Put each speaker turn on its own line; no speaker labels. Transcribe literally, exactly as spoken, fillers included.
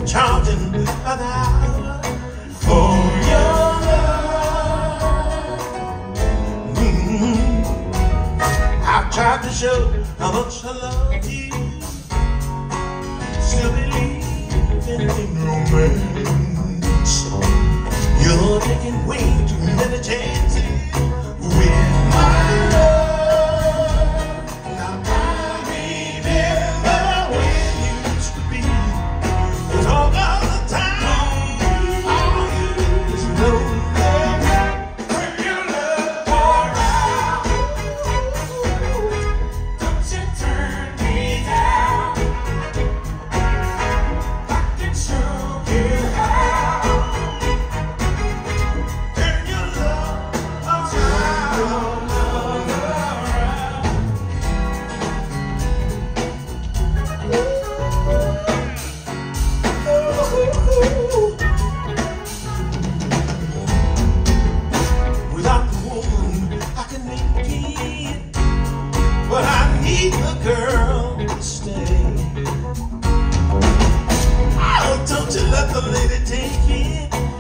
charging an hour for your love. Mm-hmm. I've tried to show how much I love you. Still believe in romance. You're taking way too many chances with my love. Now I remember when you used to be. You talk all the time. All you do is know that when your love around, don't you turn me down. I can show you how. Turn your love around. Without the woman, I can make it, but I need a girl to stay. Oh, don't you let the lady take it.